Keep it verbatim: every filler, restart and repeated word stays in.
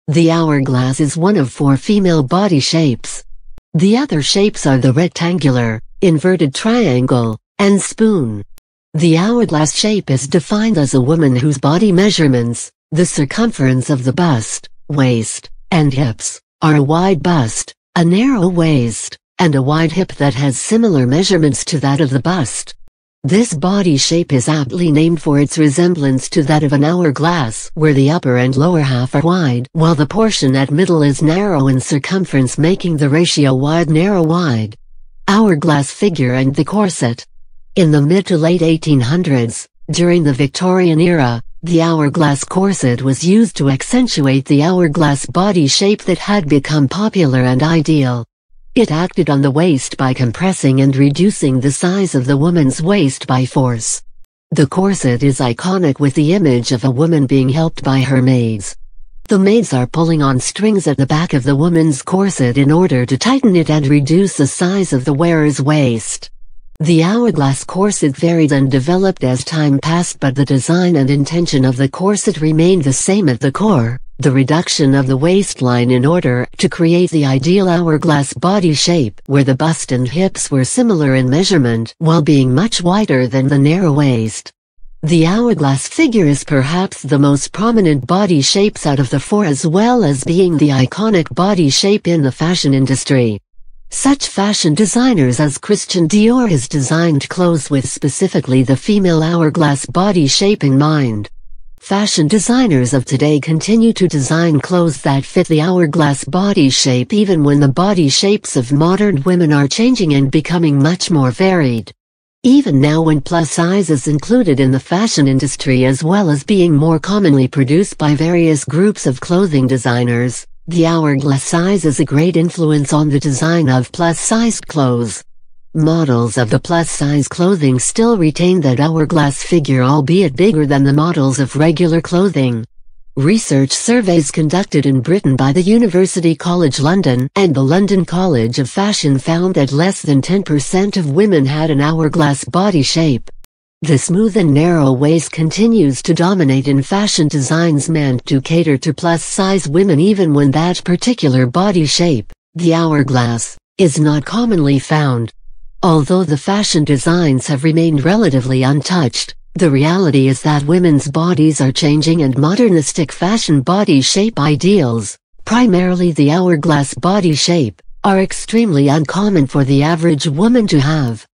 The hourglass is one of four female body shapes. The other shapes are the rectangular, inverted triangle, and spoon. The hourglass shape is defined as a woman whose body measurements, the circumference of the bust, waist, and hips, are a wide bust, a narrow waist, and a wide hip that has similar measurements to that of the bust. This body shape is aptly named for its resemblance to that of an hourglass, where the upper and lower half are wide, while the portion at middle is narrow in circumference, making the ratio wide-narrow-wide. Hourglass figure and the corset. In the mid to late eighteen hundreds, during the Victorian era, the hourglass corset was used to accentuate the hourglass body shape that had become popular and ideal. It acted on the waist by compressing and reducing the size of the woman's waist by force. The corset is iconic with the image of a woman being helped by her maids. The maids are pulling on strings at the back of the woman's corset in order to tighten it and reduce the size of the wearer's waist. The hourglass corset varied and developed as time passed, but the design and intention of the corset remained the same at the core: the reduction of the waistline in order to create the ideal hourglass body shape, where the bust and hips were similar in measurement while being much wider than the narrow waist. The hourglass figure is perhaps the most prominent body shapes out of the four, as well as being the iconic body shape in the fashion industry. Such fashion designers as Christian Dior has designed clothes with specifically the female hourglass body shape in mind. Fashion designers of today continue to design clothes that fit the hourglass body shape even when the body shapes of modern women are changing and becoming much more varied. Even now, when plus size is included in the fashion industry as well as being more commonly produced by various groups of clothing designers, the hourglass size is a great influence on the design of plus-sized clothes. Models of the plus-size clothing still retain that hourglass figure, albeit bigger than the models of regular clothing. Research surveys conducted in Britain by the University College London and the London College of Fashion found that less than ten percent of women had an hourglass body shape. The smooth and narrow waist continues to dominate in fashion designs meant to cater to plus-size women, even when that particular body shape, the hourglass, is not commonly found. Although the fashion designs have remained relatively untouched, the reality is that women's bodies are changing and modernistic fashion body shape ideals, primarily the hourglass body shape, are extremely uncommon for the average woman to have.